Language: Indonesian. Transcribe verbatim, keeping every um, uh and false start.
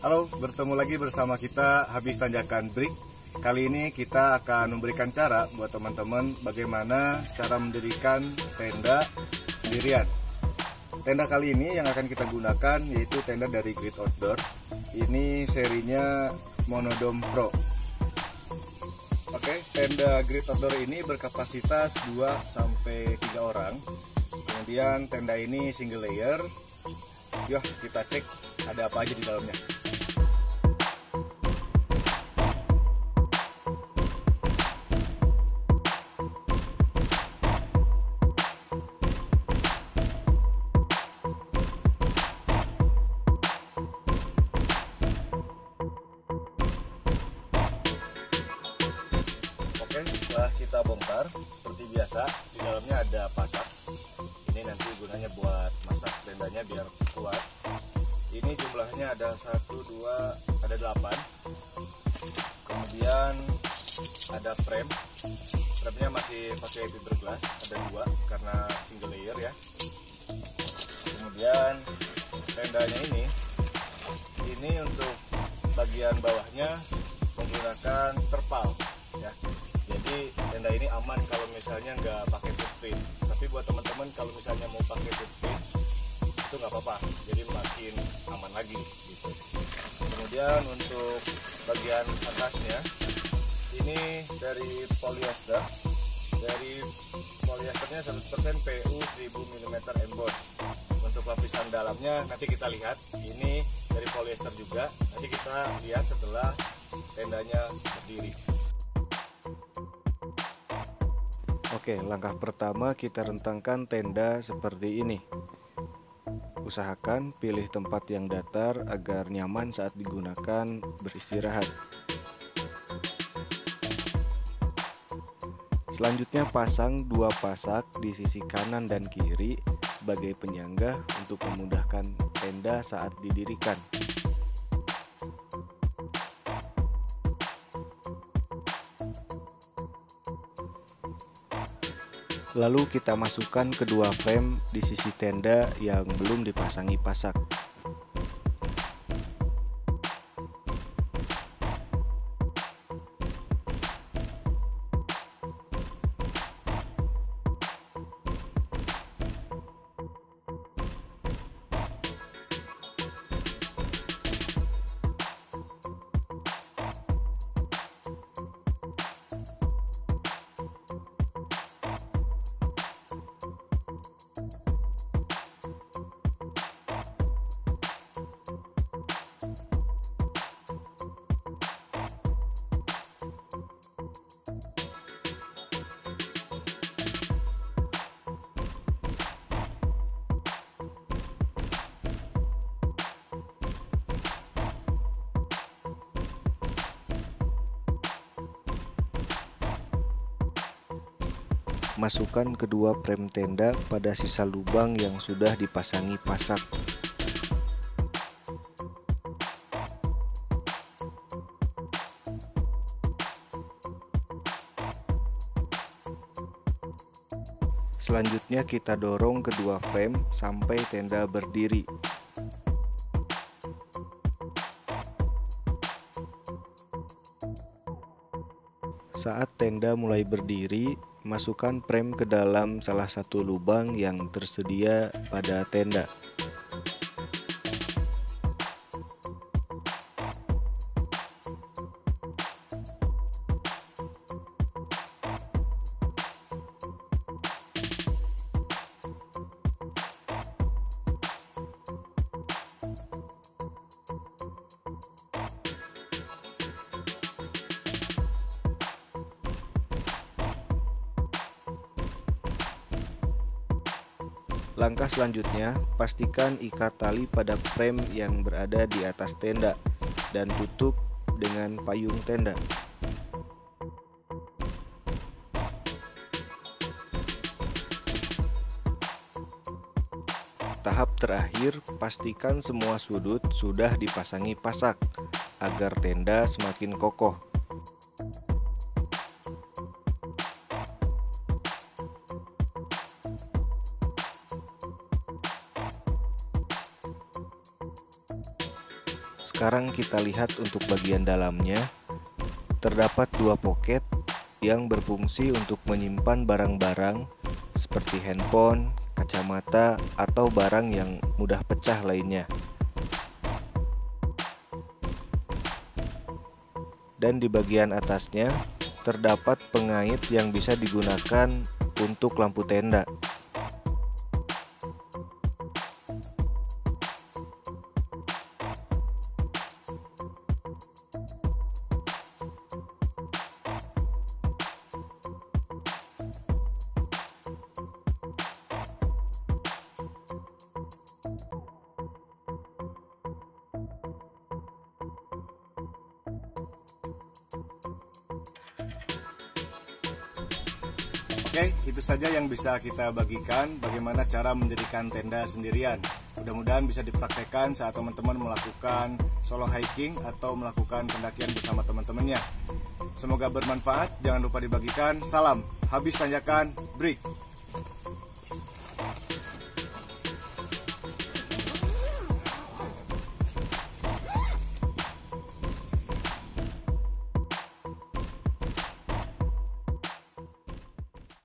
Halo, bertemu lagi bersama kita Habis Tanjakan Brick. Kali ini kita akan memberikan cara buat teman-teman bagaimana cara mendirikan tenda sendirian. Tenda kali ini yang akan kita gunakan yaitu tenda dari Grid Outdoor. Ini serinya Monodome Pro. Oke, tenda Grid Outdoor ini berkapasitas dua sampai tiga orang. Kemudian tenda ini single layer. Yuk kita cek ada apa aja di dalamnya. Oke, setelah kita bongkar seperti biasa, di dalamnya ada pasak. Ini nanti gunanya buat masak tendanya biar kuat. Ini jumlahnya ada satu, dua, ada delapan. Kemudian ada frame. Frame-nya masih pakai fiberglass, ada dua karena single layer ya. Kemudian tendanya ini, ini untuk bagian bawahnya menggunakan terpal ya. Jadi tenda ini aman kalau misalnya nggak pakai footprint. Tapi buat teman-teman kalau misalnya mau pakai footprint itu nggak apa-apa. Jadi makin aman lagi gitu. Kemudian untuk bagian atasnya ini dari polyester. Dari polyesternya seratus persen P U seribu milimeter emboss. Untuk lapisan dalamnya nanti kita lihat. Ini dari polyester juga. Nanti kita lihat setelah tendanya berdiri. Oke, langkah pertama kita rentangkan tenda seperti ini. Usahakan pilih tempat yang datar agar nyaman saat digunakan beristirahat. Selanjutnya pasang dua pasak di sisi kanan dan kiri sebagai penyangga untuk memudahkan tenda saat didirikan. Lalu kita masukkan kedua frame di sisi tenda yang belum dipasangi pasak. Masukkan kedua frame tenda pada sisa lubang yang sudah dipasangi pasak. Selanjutnya kita dorong kedua frame sampai tenda berdiri. Saat tenda mulai berdiri, masukkan frame ke dalam salah satu lubang yang tersedia pada tenda. Langkah selanjutnya, pastikan ikat tali pada frame yang berada di atas tenda dan tutup dengan payung tenda. Tahap terakhir, pastikan semua sudut sudah dipasangi pasak agar tenda semakin kokoh. sekarang kita lihat untuk bagian dalamnya. Terdapat dua poket yang berfungsi untuk menyimpan barang-barang seperti handphone, kacamata, atau barang yang mudah pecah lainnya. Dan di bagian atasnya terdapat pengait yang bisa digunakan untuk lampu tenda. Oke, itu saja yang bisa kita bagikan bagaimana cara mendirikan tenda sendirian. Mudah-mudahan bisa dipraktekkan saat teman-teman melakukan solo hiking atau melakukan pendakian bersama teman-temannya. Semoga bermanfaat, jangan lupa dibagikan. Salam, habis tanjakan, break.